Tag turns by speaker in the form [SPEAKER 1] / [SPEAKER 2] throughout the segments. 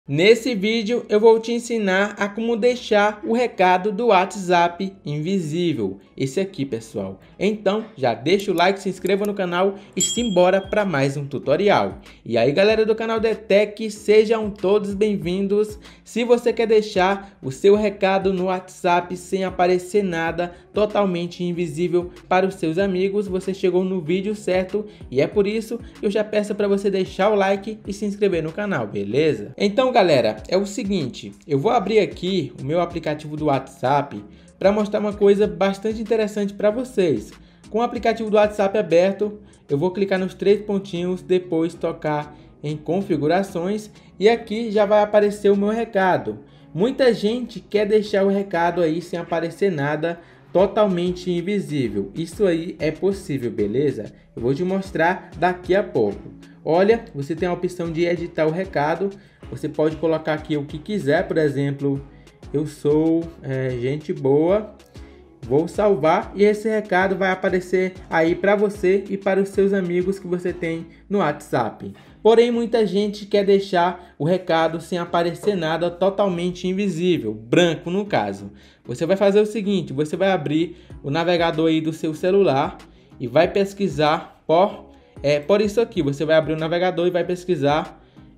[SPEAKER 1] Nesse vídeo eu vou te ensinar a como deixar o recado do WhatsApp invisível. Esse aqui, pessoal. Então já deixa o like, se inscreva no canal e simbora para mais um tutorial. E aí, galera do canal Detec, sejam todos bem-vindos. Se você quer deixar o seu recado no WhatsApp sem aparecer nada, totalmente invisível para os seus amigos, você chegou no vídeo certo e é por isso que eu já peço para você deixar o like e se inscrever no canal, beleza? Então, galera, é o seguinte, eu vou abrir aqui o meu aplicativo do WhatsApp para mostrar uma coisa bastante interessante para vocês. Com o aplicativo do WhatsApp aberto, eu vou clicar nos três pontinhos, depois tocar em configurações e aqui já vai aparecer o meu recado. Muita gente quer deixar o recado aí sem aparecer nada, totalmente invisível. Isso aí é possível, beleza? Eu vou te mostrar daqui a pouco. Olha, você tem a opção de editar o recado. Você pode colocar aqui o que quiser, por exemplo, eu sou gente boa. Vou salvar e esse recado vai aparecer aí para você e para os seus amigos que você tem no WhatsApp. Porém, muita gente quer deixar o recado sem aparecer nada, totalmente invisível, branco no caso. Você vai fazer o seguinte, você vai abrir o navegador aí do seu celular e vai pesquisar por isso aqui. Você vai abrir o navegador e vai pesquisar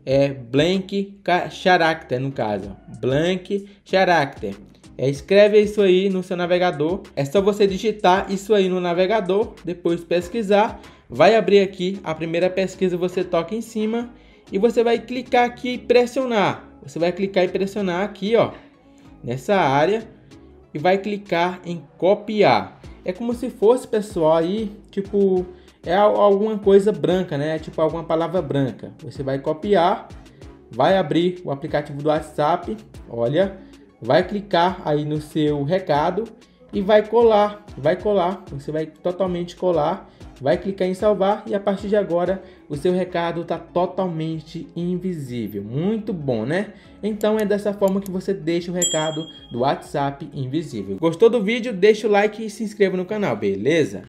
[SPEAKER 1] blank character no caso, blank character. Escreve isso aí no seu navegador. É só você digitar isso aí no navegador, depois pesquisar. Vai abrir aqui a primeira pesquisa, você toca em cima e você vai clicar aqui e pressionar. Você vai clicar e pressionar aqui, ó, nessa área e vai clicar em copiar. É como se fosse, pessoal, aí, tipo, alguma coisa branca, né? Tipo alguma palavra branca. Você vai copiar, vai abrir o aplicativo do WhatsApp, olha, vai clicar aí no seu recado e vai colar, você vai totalmente colar, vai clicar em salvar e a partir de agora o seu recado está totalmente invisível. Muito bom, né? Então é dessa forma que você deixa o recado do WhatsApp invisível. Gostou do vídeo? Deixa o like e se inscreva no canal, beleza?